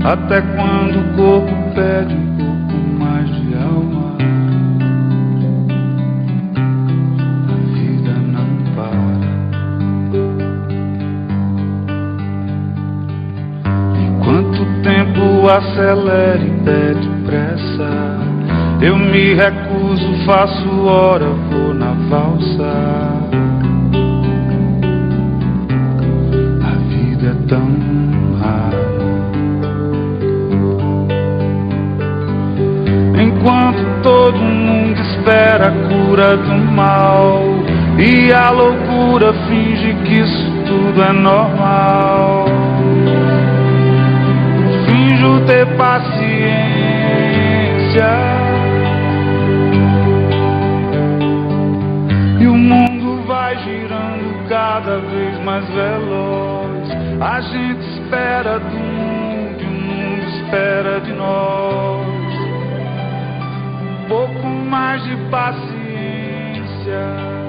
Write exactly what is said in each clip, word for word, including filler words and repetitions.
Até quando o corpo pede um pouco mais de alma, a vida não para. Enquanto o tempo acelera e pede pressa, eu me recuso, faço hora, vou na valsa. A vida é tão rara. Enquanto todo mundo espera a cura do mal e a loucura finge que isso tudo é normal, finjo ter paciência e o mundo vai girando cada vez mais veloz. A gente espera do mundo e o mundo espera de nós. Um pouco mais de paciência.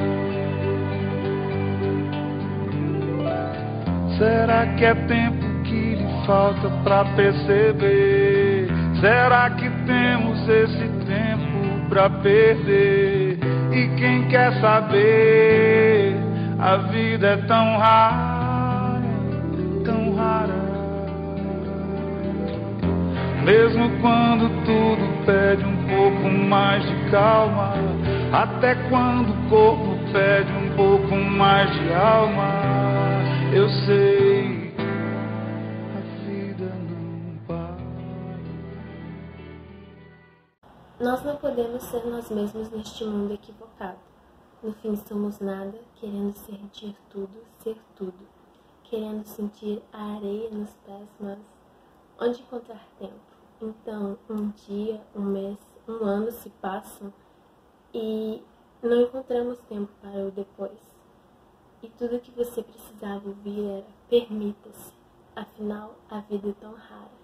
Será que é tempo que lhe falta pra perceber? Será que temos esse tempo pra perder? E quem quer saber? A vida é tão rara, tão rara. Mesmo quando tudo pede um pouco mais de calma, até quando o corpo pede um pouco mais de alma, eu sei, a vida não para. Nós não podemos ser nós mesmos neste mundo equivocado. No fim somos nada, querendo sentir tudo, ser tudo, querendo sentir a areia nos pés, mas onde encontrar tempo? Então, um dia, um mês, um ano se passam e não encontramos tempo para o depois. E tudo que você precisava ouvir era: permita-se, afinal a vida é tão rara.